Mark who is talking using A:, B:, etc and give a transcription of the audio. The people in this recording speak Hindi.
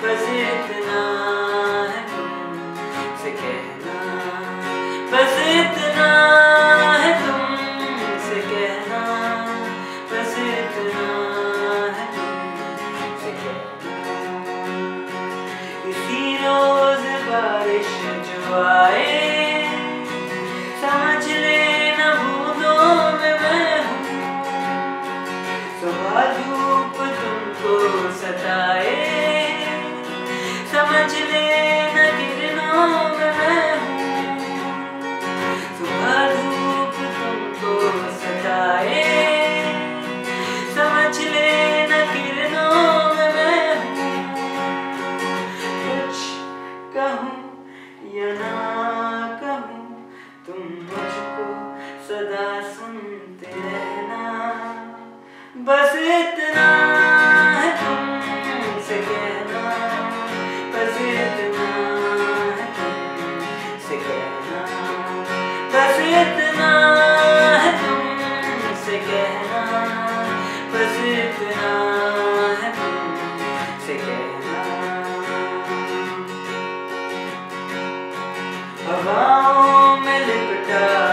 A: बस इतना है तुमसे कहना, बस इतना है तुमसे कहना, बस इतना है तुमसे कहना। इसी रोज बारिश जो आए समझ लेना बूंदों में मैं हूँ, सुबह धूप तुमको सताए समझ लेना किरणों में मैं हूँ, सुबह धूप तुमको सताए समझ लेना किरणों में मैं हूँ। कुछ कहूँ या ना कहूँ तुम मुझको सदा सुनते रहना, बस इतना है तुमसे कहना, बस इतना है तुमसे कहना, बस इतना है तुमसे कहना, बस इतना है तुमसे कहना। हवाओं में लिपटा